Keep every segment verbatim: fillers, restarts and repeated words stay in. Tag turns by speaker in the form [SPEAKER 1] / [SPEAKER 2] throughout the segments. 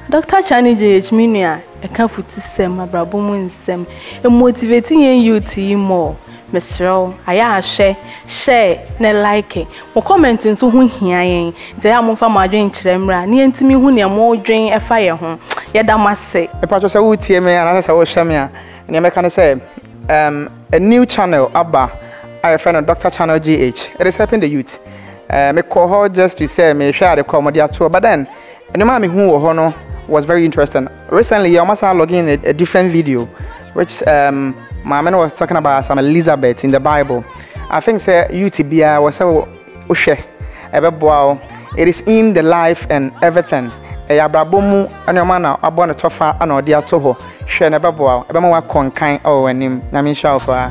[SPEAKER 1] Doctor Chani J H Minia, a comfort system, my brabo nsem, a motivating youth more. Mister I share, share, ne like it. Mo commenting so who here, they are more from my drink tremra, near to me who near more drain a fire home. Yet I must say, a part of a wood tear me, and as I was shamia, and you can say, um, a new channel, Abba, I have friend of Doctor Channel G H. It is helping the youth. Uh, me call her just to say, me share the comedy tour, but then, and the mommy who honor was very interesting. Recently, I must have logged in a, a different video, which um, my man was talking about some Elizabeth in the Bible. I think say U T B I was so ushe. It is in the life and everything. A yabrabomu and your man are born a tofa and or dear toho. Share never bow. A bema con kind oh and him. Namin shall for.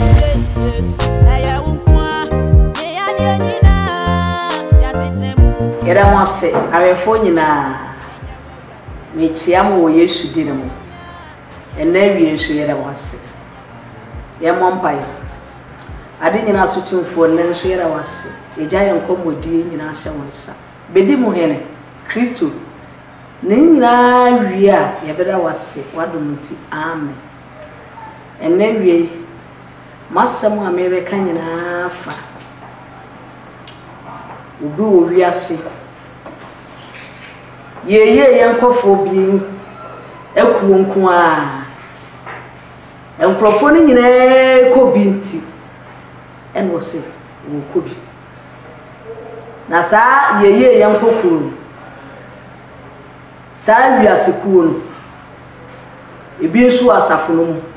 [SPEAKER 2] Yeda mo se awefo nyina me chiam wo Yesu dinemu ena wie nso yeda mo se ye mo mpai ade nyina sotumfo ne nso yeda mo se eja ye nkomodi nyina hye wonsa bedi mu hene Kristo ne nyina wie a ye beda wase wadomuti amen ena wie masam a mebe ka nyina fa ubi wo wiase ye ye yankofo bi ekuo nko a enkrofo ni nyina ko bi nti en wo se wo ko bi na sa ye ye yankokuru sa wiase kuo no ebi nso asafo no mu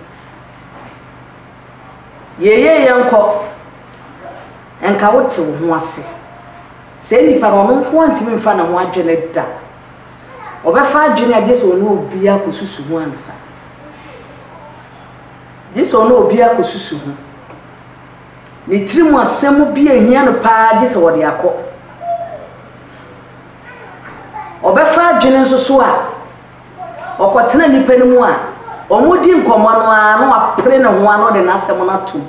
[SPEAKER 2] ye ye yanko enka wote wo ho ase se nipa no no nko antimi mfa na ho adwene da obefa adwene agese ono obi akosusu ho ansa gese ono obi akosusu ho ni tirimu asemu bi ehia no pa gese wode akọ obefa adwene nso so a okotena nipa no mu a omudi nkomo no a no apre ne ho ano de nasem na to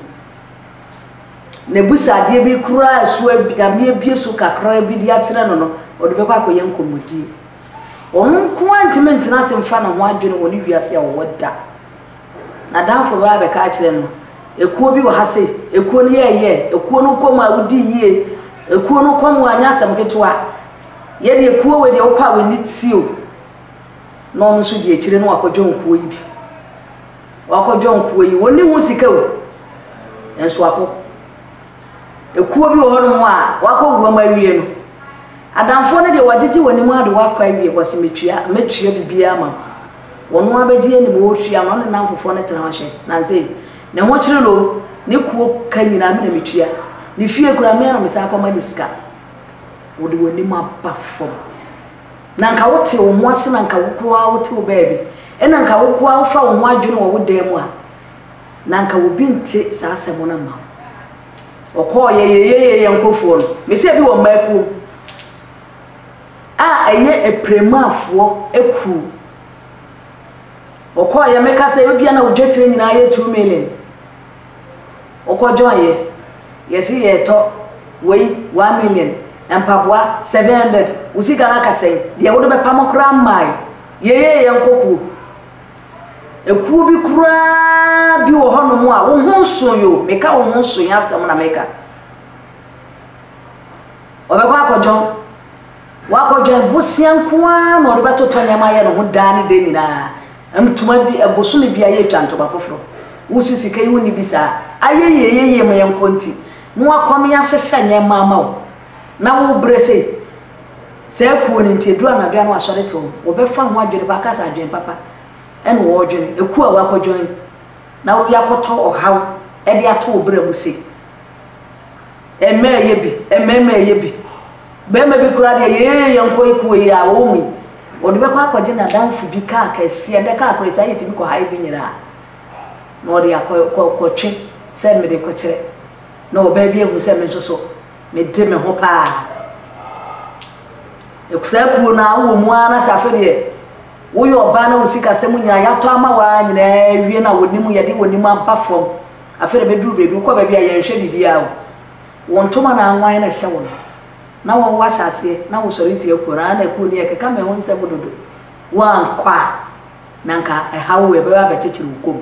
[SPEAKER 2] nebusa de bi kura so abigame bi so kakra bi di akyere no no ode be kwa koye nkomodi onko antimenti na semfa na ho adwene oni wiase a woda na danfo ba be ka akyere no ekuo bi wo hase ekuo no ye ye ekuo no koma wudi yie ekuo no koma anyasam ketwa ye de ekuo we de okwa we nitio no no so de akyere no akodwo nkuo yi bi wakodwo nkuo yi woni hu sika wo enso akọ ekuo bi wo hono a wakowuro mawie no adamfo ne de wagege wani mu ade wakwa wie kwase metua metua bibia ma wono abegye ni mo otua no ne namfofo ne tena hye na sei ne ho kyere lo ne kuo ka nyina me na metua ne fie kura me na me sa akoma diska wode wani mu abafo na nka wote wo ho ase na nka wokoa wote wo baabi ena nka wokoa wo fa wo ho adwene wo wodam a na nka wo bi nte sa asemo na ma okọ ye ye ye ye nkofo no me se bi wo maku a eye epremafo eku okọ ye meka se obi na odwetire nyina ye two million okọ join ye yesi ye to we one million empabwa seven hundred usika na kase de wo be pamokra mai ye ye ye nkoku eku bi kura bi wo hono mu a wo ho so yo meka wo ho so ya asem na meka obekwa akojon wa akojon bosian kwa na ode beto tonyama ye no ho dani de nyina amtuma bi abosumi bi aye twantoba foforo wusu sika yi woni bisa aye ye ye ye me yankonti mu akwam ya hyehyɛ nyema ama wo na wo brese se ku oni nti edu anadwa na asɔre to obefa ho adwene ba kasa adwene papa ene wo dwene eku a wakodwan na wo yakoto ohaw e de ato obra mu se eme ye bi ememe ye bi be me bi kura de ye yanko iku ye a wo mu odi be kwa akwaje na danfu bi ka ka sie de ka akwa sai ti bi ko hai bi nyira na odi akọ twe se me de ko kire na oba bi ehu se me nsoso me de me ho pa ekusa ku na wo mu ana safe de wo yo ba na usika semu nyina ya to ama wa nyina wie na wonimu ye de wonimu abafom afere be duru be ko ba bia ye hwe bibia wo wontoma na anwan na hye wo na wo wa hyase na wo sori tie ko na na ku ni e keka me ho nsem dodo wan kwa nanka ehawo ebe ba bechichiri ukom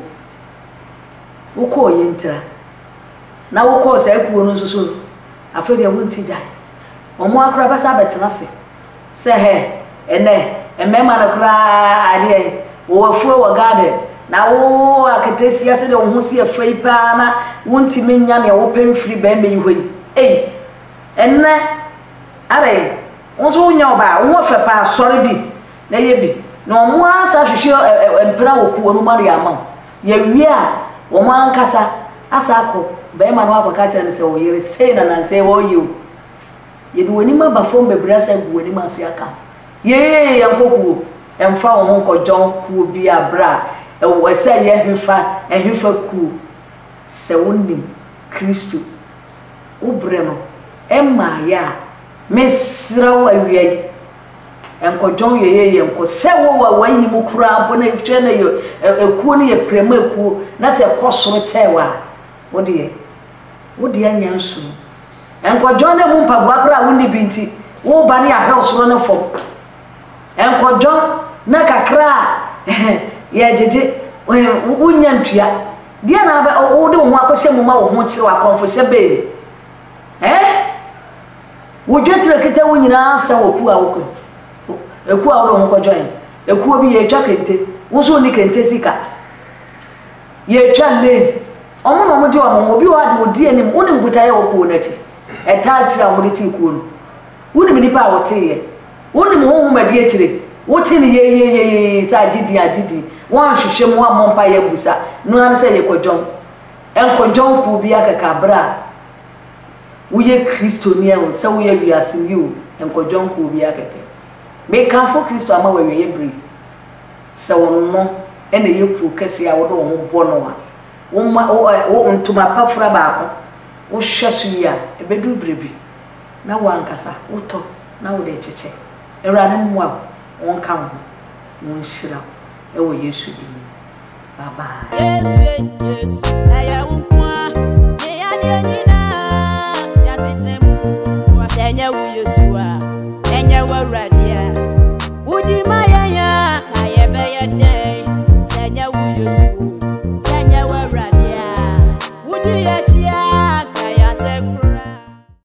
[SPEAKER 2] uko yentra na uko sa ekuo no soso afede wonti dai omo akra basa betenase se he ene emema na kra ade wo afuo wo garden na wo aketesi ase de wo husi afai pa na wonti menya ne wo pemfiri ba me yihoi ei enne are wonso nya oba wo fe pa sori bi na ye bi na omo asa hwehwe empra wo kuo no mari ama ye wi a wo man kasa asa ko ba ma no abaka kire ne se wo yere sei na nan sei wo yiu ye du woni ma ba fom bebre asa gu woni ma se aka ye yankokuo emfa wo ho kojon kuo bi abra e wo se ye hwefa ehwefa kuo se wonim Kristo ubre no emma ya mesra wa wiai enkojon ye ye enko se wo wa wayi mu kura abo na ifche na yo ekuo ne ye prema ekuo na se kosoro chewa wo de wo de anya nsu enkojon ne mu mpagwa bra woni binti wo ba ne ahwe osoro ne fo enkojon na kakra ya jeje wonya ntua dia na ba wo de wo akose mu ma wo ho kire wa konfo se be eh wo dwetre kete wo nyina asa wo ku a wo ko eku a wo ho kojon eku obi ye twa kente wo so ni kente sika ye twa lazy omo no mo de wo mo obi wa de odi anim wo ni mbuta ye wo ko na ti eta tira wo de ti ku no wo ni nipa wo te ye wo ni mo ho ma de akire wo te ni ye ye ye sa didi adidi wan hwehwe mo amompa ye busa no an se ye kojon en kojon ku bi akaka bra wo ye Kristonia wo se wo ye wiase ni o en kojon ku bi akaka me kan fo Kristo ama we ye bri se wo no ene ye ku kese a wo do wo bo no a wo ma wo ntuma pafra ba ko wo hwesu ya ebedu brebi na wankasa wo to na wo de cheche ewrane mo a won kan ho won shira ewo Yesu di bye bye. Yes, yes, yes.